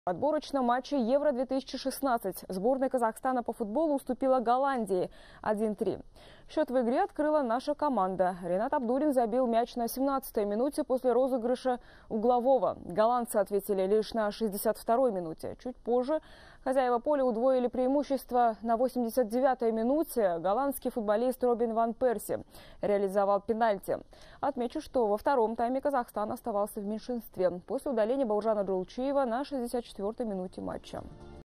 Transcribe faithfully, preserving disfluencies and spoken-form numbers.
В отборочном матче Евро две тысячи шестнадцать сборная Казахстана по футболу уступила Голландии один три. Счет в игре открыла наша команда. Ренат Абдуллин забил мяч на семнадцатой минуте после розыгрыша углового. Голландцы ответили лишь на шестьдесят второй минуте. Чуть позже хозяева поля удвоили преимущество. На восемьдесят девятой минуте голландский футболист Робин ван Перси реализовал пенальти. Отмечу, что во втором тайме Казахстан оставался в меньшинстве после удаления Бауыржана Джолчиева на шестьдесят четвёртой минуте матча.